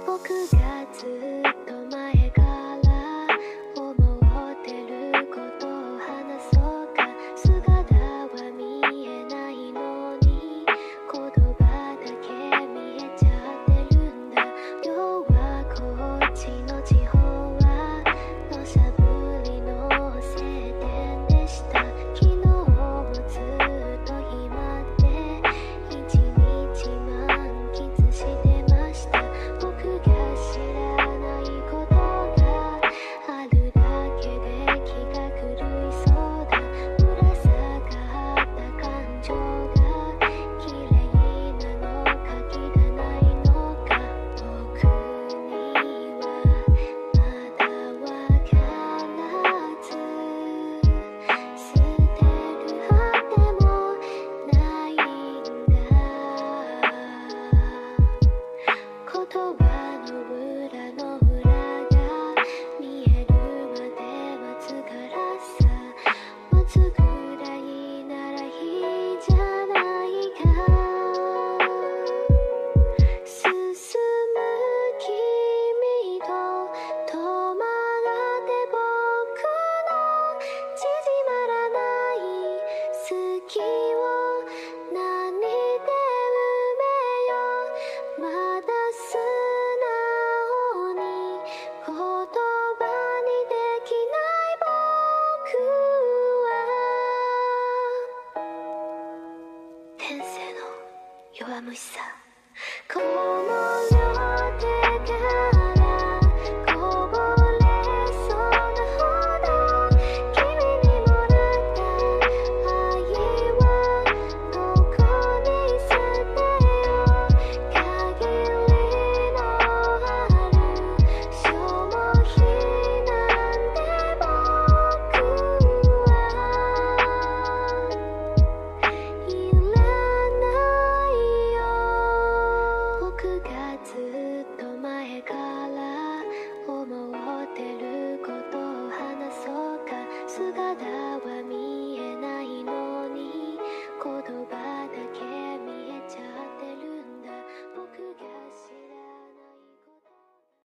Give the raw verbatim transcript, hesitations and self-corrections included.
僕がずっと前から思ってることを話そうか。姿は見えないのに言葉だけ見えちゃってるんだ。今日はこっちの地方は土砂降りの晴天でした。昨日もずっと暇で一日満喫してました。僕が知らないことがあるだけで気が狂いそうだ。ぶら下がった感情が綺麗なのか汚いのか、僕にはまだわからず、捨てるはでもないんだ。言葉の裏の裏が見えるまで待つからさ。待つくらいならいいじゃないか。進む君と止まって僕の縮まらない好きを何で埋めよう。まだ素直に言葉にできない僕は天性の弱虫さ。この両手からこぼれそうなほど君にもらった愛はどこに捨てよう。限りのある消費なんて僕はいらないよ。僕がずっと前から思ってることを話そうか。姿